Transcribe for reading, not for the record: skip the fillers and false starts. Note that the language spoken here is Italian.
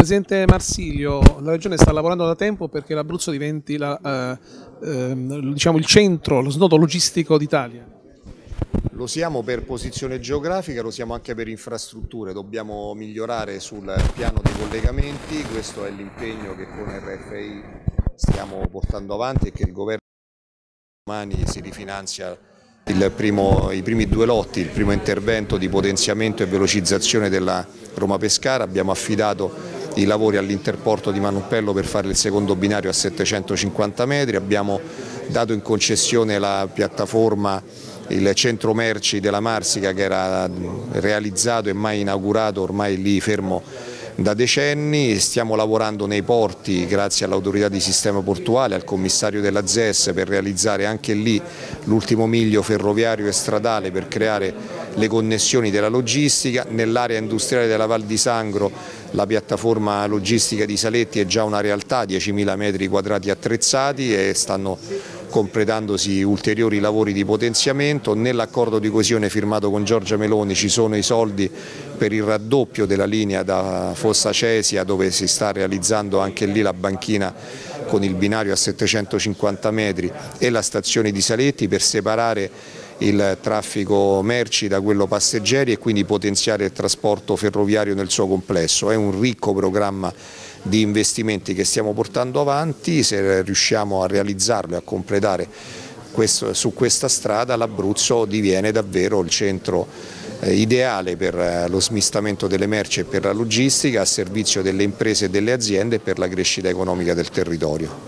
Presidente Marsilio, la Regione sta lavorando da tempo perché l'Abruzzo diventi diciamo il centro, lo snodo logistico d'Italia. Lo siamo per posizione geografica, lo siamo anche per infrastrutture, dobbiamo migliorare sul piano dei collegamenti, questo è l'impegno che con RFI stiamo portando avanti e che il governo domani si rifinanzia i primi due lotti, il primo intervento di potenziamento e velocizzazione della Roma-Pescara. Abbiamo affidato i lavori all'Interporto di Manoppello per fare il secondo binario a 750 metri, abbiamo dato in concessione la piattaforma, il centro merci della Marsica che era realizzato e mai inaugurato, ormai lì fermo da decenni. Stiamo lavorando nei porti grazie all'autorità di sistema portuale, al commissario della ZES, per realizzare anche lì l'ultimo miglio ferroviario e stradale per creare le connessioni della logistica. Nell'area industriale della Val di Sangro la piattaforma logistica di Saletti è già una realtà, 10.000 metri quadrati attrezzati e stanno completandosi ulteriori lavori di potenziamento. Nell'accordo di coesione firmato con Giorgia Meloni ci sono i soldi per il raddoppio della linea da Fossa Cesia, dove si sta realizzando anche lì la banchina con il binario a 750 metri e la stazione di Saletti, per separare il traffico merci da quello passeggeri e quindi potenziare il trasporto ferroviario nel suo complesso. È un ricco programma di investimenti che stiamo portando avanti. Se riusciamo a realizzarlo e a completare su questa strada, l'Abruzzo diviene davvero il centro ideale per lo smistamento delle merci e per la logistica, a servizio delle imprese e delle aziende e per la crescita economica del territorio.